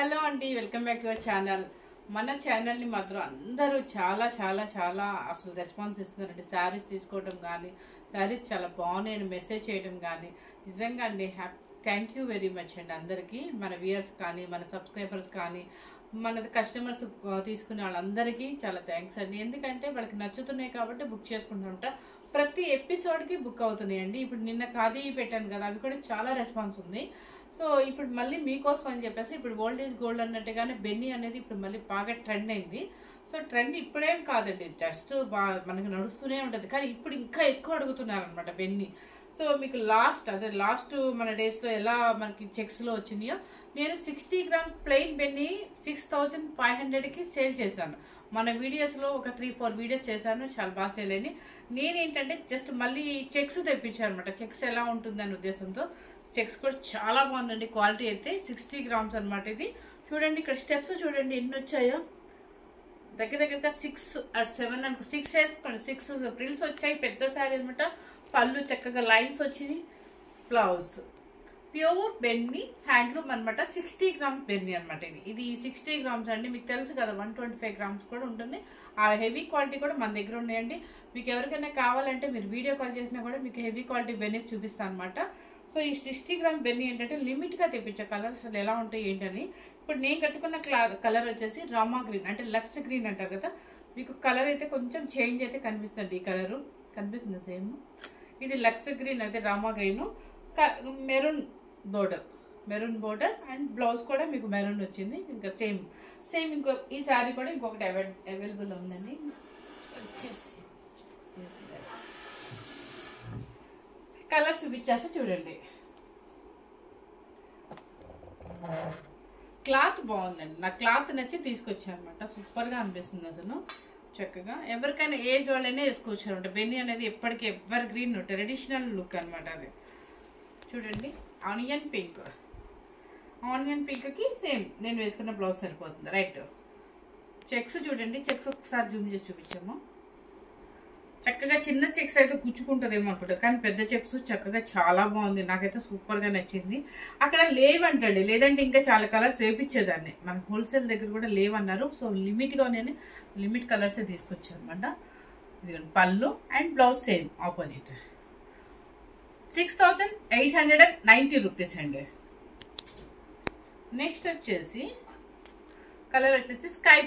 Hello అండి, welcome back to our channel. మన ఛానల్ని మాత్రం అందరూ చాలా చాలా చాలా అసలు రెస్పాన్స్ ఇస్తున్నారండి. శారీస్ తీసుకోవడం కానీ, శారీస్ చాలా బాగున్నాయని మెసేజ్ చేయడం కానీ నిజంగా అండి థ్యాంక్ యూ వెరీ మచ్ అండి అందరికీ. మన వ్యూయర్స్ కానీ, మన సబ్స్క్రైబర్స్ కానీ, మన కస్టమర్స్ తీసుకునే వాళ్ళందరికీ చాలా థ్యాంక్స్ అండి. ఎందుకంటే వాళ్ళకి నచ్చుతున్నాయి కాబట్టి బుక్ చేసుకుంటుంటా. ప్రతి ఎపిసోడ్కి బుక్ అవుతున్నాయండి. ఇప్పుడు నిన్న ఖాదీ పెట్టాను కదా, అవి కూడా చాలా రెస్పాన్స్ ఉంది. సో ఇప్పుడు మళ్ళీ మీకోసం అని చెప్పేసి ఇప్పుడు ఓల్డ్ ఈజ్ గోల్డ్ అన్నట్టుగానే బెన్నీ అనేది ఇప్పుడు మళ్ళీ బాగా ట్రెండ్ అయింది. సో ట్రెండ్ ఇప్పుడేం కాదండి, జస్ట్ మనకి నడుస్తూనే ఉంటుంది. కానీ ఇప్పుడు ఇంకా ఎక్కువ అడుగుతున్నారు అనమాట బెన్నీ. సో మీకు లాస్ట్ మన డేస్లో ఎలా మనకి చెక్స్లో వచ్చినాయో, నేను 60 గ్రామ్ ప్లెయిన్ బెన్నీ 6500కి సేల్ చేశాను. మన వీడియోస్లో ఒక 3-4 వీడియోస్ చేశాను, చాలా బాగా సేల్ అయినాయి. నేనేంటంటే జస్ట్ మళ్ళీ చెక్స్ తెప్పించాను అనమాట. చెక్స్ ఎలా ఉంటుందనే ఉద్దేశంతో చెక్స్ కూడా చాలా బాగుందండి. క్వాలిటీ అయితే 60 గ్రామ్స్ అనమాట. ఇది చూడండి, ఇక్కడ స్టెప్స్ చూడండి ఎన్ని వచ్చాయో. దగ్గరగా 6 or 7 అనుకో, 6 వేసుకోండి. 6 ప్రిల్స్ వచ్చాయి. పెద్ద శారీ అనమాట. పళ్ళు చక్కగా లైన్స్ వచ్చినాయి. బ్లౌజ్ ప్యూర్ బెన్నీ హ్యాండ్లూమ్ అనమాట. 60 గ్రామ్స్ బెన్నీ అనమాట. ఇది 60 గ్రామ్స్ అండి. మీకు తెలుసు కదా 125 గ్రామ్స్ కూడా ఉంటుంది. ఆ హెవీ క్వాలిటీ కూడా మన దగ్గర ఉన్నాయండి. మీకు ఎవరికైనా కావాలంటే మీరు వీడియో కాల్ చేసినా కూడా మీకు హెవీ క్వాలిటీ బెన్నీస్ చూపిస్తాను అనమాట. సో ఈ 60 గ్రామ్ బెన్నీ ఏంటంటే లిమిట్గా తెప్పించే కలర్స్ అసలు ఎలా ఉంటాయి ఏంటని. ఇప్పుడు నేను కట్టుకున్న కలర్ వచ్చేసి రామా గ్రీన్, అంటే లక్స్ గ్రీన్ అంటారు కదా. మీకు కలర్ అయితే కొంచెం చేంజ్ అయితే కనిపిస్తుంది. ఈ కలరు కనిపిస్తుంది సేమ్. ఇది లక్స్ గ్రీన్ అయితే Rama green. Maroon border and blouse కూడా మీకు మెరూన్ వచ్చింది. ఇంకా సేమ్ ఇంకో ఈ శారీ కూడా ఇంకొకటి అవైలబుల్ ఉందండి. వచ్చేసి కలర్ చూపించేస్తే చూడండి. క్లాత్ బాగుందండి. నా క్లాత్ నచ్చి తీసుకొచ్చాను అనమాట. సూపర్గా అనిపిస్తుంది అసలు. చక్కగా ఎవరికైనా ఏజ్ వాళ్ళైనా వేసుకోవచ్చు అనమాట. బెన్నీ అనేది ఎప్పటికీ ఎవర్ గ్రీన్ ట్రెడిషనల్ లుక్ అనమాట. అది చూడండి, ఆనియన్ పింక్కి సేమ్ నేను వేసుకున్న బ్లౌజ్ సరిపోతుంది. రైట్, చెక్స్ చూడండి. చెక్స్ ఒకసారి జూమ్ చేసి చూపించాము. చక్కగా చిన్న చెక్స్ అయితే గుచ్చుకుంటుందేమో అనుకుంటారు, కానీ పెద్ద చెక్స్ చక్కగా చాలా బాగుంది. నాకైతే సూపర్గా నచ్చింది. అక్కడ లేవంటండి, లేదంటే ఇంకా చాలా కలర్స్ వేపించేదాన్ని. మన హోల్సేల్ దగ్గర కూడా లేవన్నారు. సో లిమిట్ కలర్సే తీసుకొచ్చాను అనమాట. ఇది పళ్ళు and blouse same opposite. 6890 rupees అండి. నెక్స్ట్ వచ్చేసి కలర్ వచ్చేసి స్కై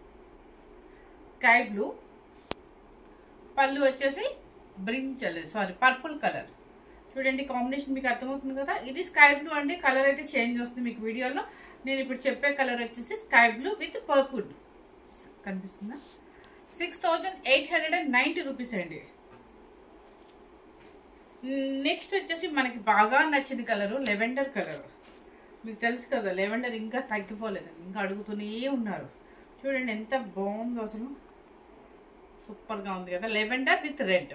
బ్లూ. పళ్ళు వచ్చేసి పర్పుల్ కలర్. చూడండి కాంబినేషన్ మీకు అర్థమవుతుంది కదా. ఇది స్కై బ్లూ అండి. కలర్ అయితే చేంజ్ వస్తుంది మీకు వీడియోలో. నేను ఇప్పుడు చెప్పే కలర్ వచ్చేసి స్కై బ్లూ విత్ పర్పుల్. కనిపిస్తుందా? 6890 రూపీస్ అండి. నెక్స్ట్ వచ్చేసి మనకి బాగా నచ్చిన కలరు లెవెండర్ కలర్. మీకు తెలుసు కదా, లెవెండర్ ఇంకా తగ్గిపోలేదు, ఇంకా అడుగుతూనే ఉన్నారు. చూడండి ఎంత బాగుందో అసలు. సూపర్గా ఉంది కదా. Lavender with red.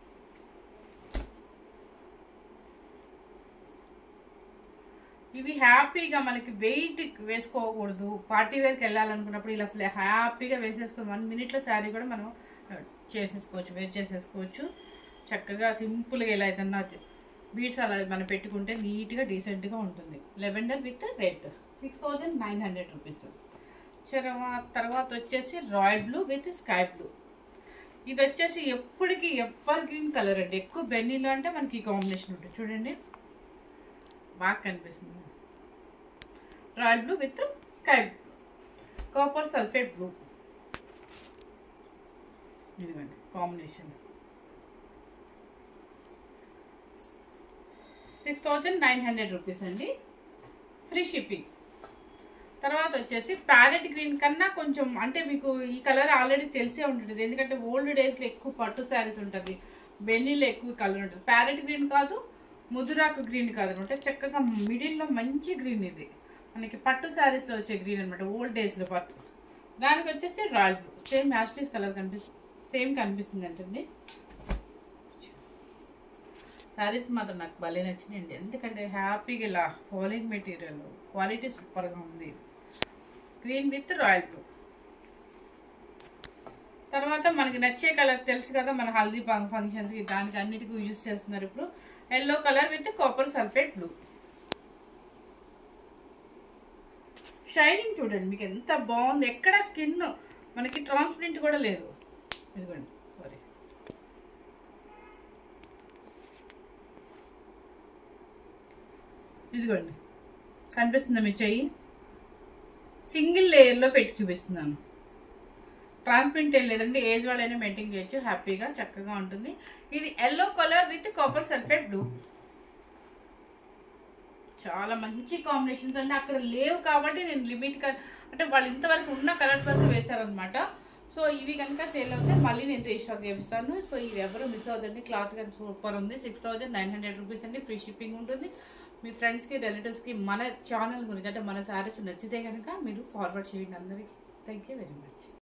ఇవి హ్యాపీగా మనకి వెయిట్ వేసుకోకూడదు, పార్టీ వేర్కి వెళ్ళాలనుకున్నప్పుడు ఇలా హ్యాపీగా వేసేసుకొని 1 minute శారీ కూడా మనం వేర్ చేసేసుకోవచ్చు. చక్కగా సింపుల్గా ఎలా ఏదన్నా బీడ్స్ అలా మనం పెట్టుకుంటే నీట్గా డీసెంట్గా ఉంటుంది. Lavender with red 6900 rupees. తర్వాత వచ్చేసి royal blue with sky blue. ఇది వచ్చేసి ఎప్పటికీ ఎవర్ గ్రీన్ కలర్ అండి. ఎక్కువ బెన్నీలో అంటే మనకి ఈ కాంబినేషన్ ఉంటుంది. చూడండి బాగా కనిపిస్తుంది. Royal blue with sky blue, copper sulphate blue. ఇదిగోండి కాంబినేషన్. 6900 రూపీస్ అండి. Free shipping. తర్వాత వచ్చేసి ప్యారెట్ గ్రీన్ కన్నా కొంచెం, అంటే మీకు ఈ కలర్ ఆల్రెడీ తెలిసే ఉంటుంది. ఎందుకంటే ఓల్డ్ డేస్లో ఎక్కువ పట్టు శారీస్ ఉంటుంది, బెన్నీలో ఎక్కువ కలర్ ఉంటుంది. ప్యారెట్ గ్రీన్ కాదు, ముదురాకు గ్రీన్ కాదు అనమాట. చక్కగా మిడిల్లో మంచి గ్రీన్. ఇది మనకి పట్టు శారీస్లో వచ్చే గ్రీన్ అనమాట. ఓల్డ్ డేస్లో పట్టు. దానికి వచ్చేసి రాయల్ బ్లూ సేమ్ యాస్టీస్ కలర్ కనిపిస్తుంది అంటండి. శారీస్ మాత్రం నాకు భలే నచ్చినాయండి. ఎందుకంటే హ్యాపీగా ఇలా ఫాలింగ్ మెటీరియల్ క్వాలిటీ సూపర్గా ఉంది. Green with royal blue. తర్వాత మనకి నచ్చే కలర్ తెలుసు కదా, మన హల్దీ ఫంక్షన్స్కి దానికి అన్నిటికీ యూజ్ చేస్తున్నారు ఇప్పుడు. Yellow colour with copper sulphate blue. Shining చూడండి మీకు ఎంత బాగుంది, ఎక్కడ స్కిన్ మనకి ట్రాన్స్పరెంట్ కూడా లేదు. ఇదిగోండి సారీ, ఇదిగోండి కనిపిస్తుందా మీ చెయ్యి? సింగిల్ లేయర్లో పెట్టి చూపిస్తున్నాను. ట్రాన్స్పరెంట్ ఏం లేదండి, ఏజ్ వాళ్ళైనా మెయింటైన్ చేయొచ్చు, హ్యాపీగా చక్కగా ఉంటుంది. ఇది yellow colour with copper sulphate blue, చాలా మంచి కాంబినేషన్స్ అండి. అక్కడ లేవు కాబట్టి నేను లిమిట్ అంటే వాళ్ళు ఇంతవరకు ఉన్న కలర్స్ వరకు వేశారనమాట. సో ఇవి కనుక సేల్ అవుతే మళ్ళీ నేను రీస్టాక్ చేపిస్తాను. సో ఇవి ఎవరు మిస్ అవుతుంది. క్లాత్ కానీ సూపర్ ఉంది. 6900 రూపీస్ అండి, ఫ్రీ షిప్పింగ్ ఉంటుంది. మీ ఫ్రెండ్స్కి రిలేటివ్స్కి మన ఛానల్ గురించి అంటే మన శారీస్ నచ్చితే కనుక మీరు ఫార్వర్డ్ చేయండి అందరికీ. Thank you very much.